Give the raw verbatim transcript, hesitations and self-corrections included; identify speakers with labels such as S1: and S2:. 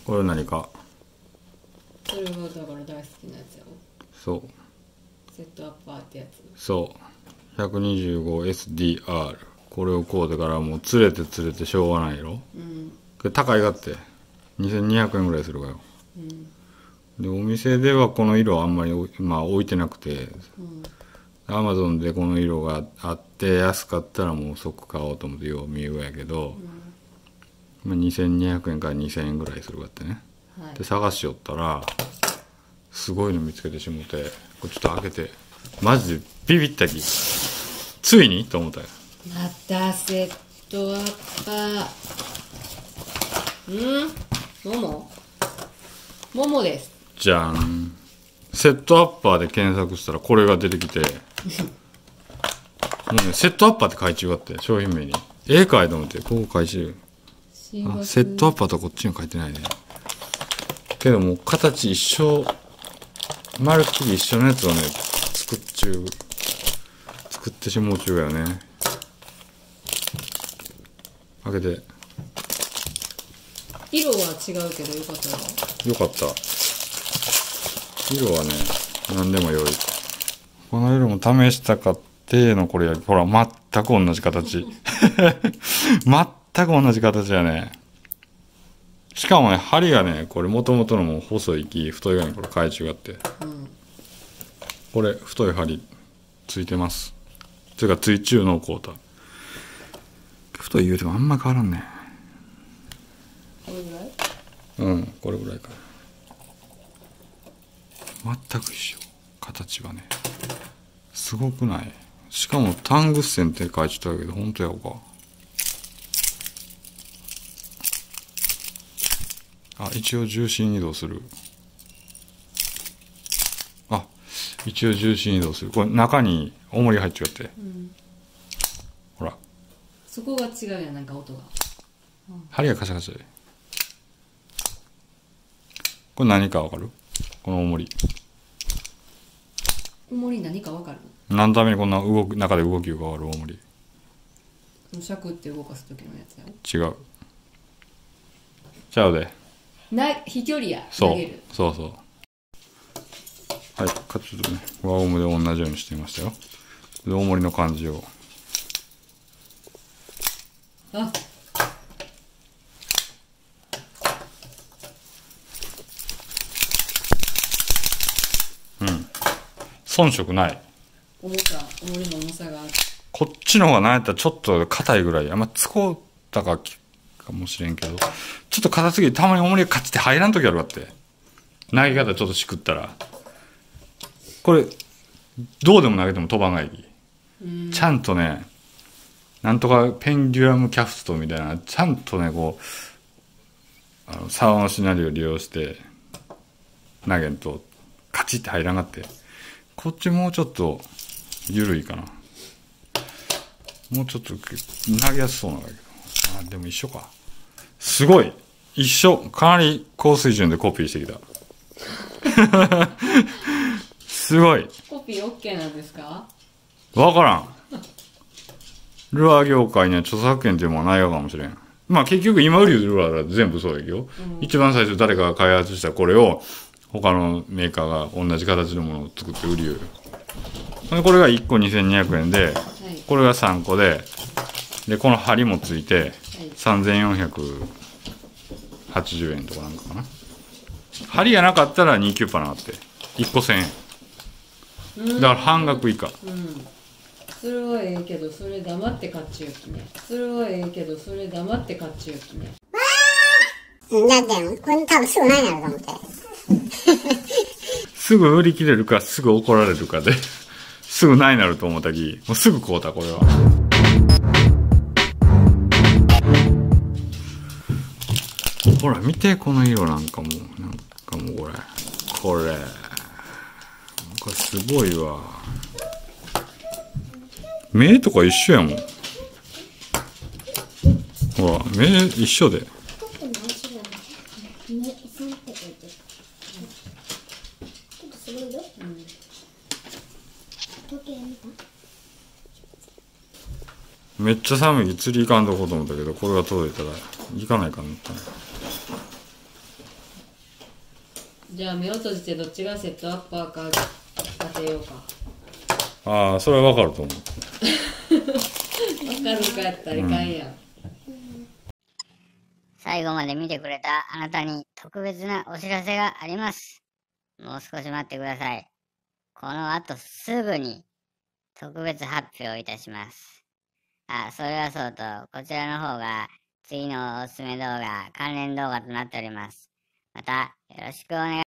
S1: これ何か。
S2: それがだから大好きなやつやろ。
S1: そう
S2: セットアッパーってやつ。
S1: そう ひゃくにじゅうごエスディーアール これを買うてからもう釣れて釣れてしょうがないやろ。
S2: うん。
S1: これ高いがってにせんにひゃくえんぐらいするかよ。
S2: うん。
S1: でお店ではこの色あんまり置い、まあ、置いてなくて、アマゾンでこの色があって安かったらもう即買おうと思ってよう見るやけど、うん、まあ、にせんにひゃくえんからにせんえんぐらいするかってね、はい、で探しよったらすごいの見つけてしもて、これちょっと開けてマジでビビったき、ついにと思ったよ。
S2: またセットアッパー。ん？もも？ももです。
S1: じゃん。セットアッパーで検索したらこれが出てきてもうね、セットアッパーって書いちゅうがって商品名に絵描いと思ってここ書いちゅう。あ、セットアッパーとこっちに書いてないね。けどもう形一緒、まるっきり一緒のやつをね作っちゅう作ってしもうちゅうがよね。開けて
S2: 色は違うけどよかったよ。
S1: よかった。色はね何でも良い。この色も試したかってのこれや、ほら全く同じ形全く同じ形やね。しかもね針がねこれ元々のもう細い木太いがねこれ変え違って、うん、これ太い針ついてます。それから追中のコータ太い言うてもあんま変わらんね。
S2: これぐらい？
S1: うん、これぐらいか。全く一緒。形はねすごくない？しかもタングステンって書いてたけど本当やろか。あ、一応重心移動する。あ、一応重心移動する。これ中に重り入っちゃって、うん、ほら
S2: そこが違うやん、なんか音が、
S1: うん、針がカシャカシャで。これ何かわかる？この重り
S2: 重り何かわかる？
S1: 何のためにこんな動く中で動きが変わる重り？
S2: シャクって動かす時のやつやろ。
S1: 違うちゃうで
S2: な、飛距離や。
S1: そう
S2: 投げる。
S1: そうそう。はい、かちょっとね輪ゴムで同じようにしてみましたよ。で重りの感じを、
S2: あ、
S1: うん、遜色ない。
S2: 重さ、重りの重さがある。
S1: こっちの方が何やったらちょっと硬いぐらい、あんま使うたかかもしれんけど、ちょっと硬すぎてたまに重りがカチって入らん時あるわって。投げ方ちょっとしくったらこれどうでも投げても飛ばないき、ちゃんとね、なんとかペンデュラムキャフトみたいな、ちゃんとねこうあの沢のシナリオを利用して投げんとカチって入らんがって、こっちもうちょっと緩いかな。もうちょっと投げやすそうなんだけど、あでも一緒か。すごい一緒。かなり高水準でコピーしてきたすごい。
S2: コピー OK なんですか？
S1: わからん。ルアー業界には著作権っていうものはないかもしれん。まあ結局今売りルアーは全部そうやけど、うん、一番最初誰かが開発したこれを他のメーカーが同じ形のものを作って売りよる。これがいっこにせんにひゃくえんで、はい、これがさんこで、でこの針もついてさんぜんよんひゃくはちじゅうえんとかなんかかな。針がなかったらにキュッパなっていっこせんえんだから半額以下。
S2: うん、それはええけどそれ黙って買っちゅうきね。それはええけどそれ黙って買っちゅうきね。
S3: だってこれ多分すぐないなると思って
S1: すぐ売り切れるかすぐ怒られるかですぐないなると思ったき、もうすぐ買うた。これはほら見て、この色なんかもなんかもうこれこれこれすごいわ。目とか一緒やもん。ほら目一緒で。めっちゃ寒いき釣り行かんとこうと思ったけど、これが届いたら行かないかなったね。
S2: じゃあ目を閉じてどっちがセットアッパーか当てようか。
S1: ああ、それはわかると思う。
S2: わかるかやったらいかんやん。
S4: 最後まで見てくれたあなたに特別なお知らせがあります。もう少し待ってください。この後すぐに特別発表いたします。あ、それはそうと、こちらの方が次のおすすめ動画、関連動画となっております。また、よろしくお願いします。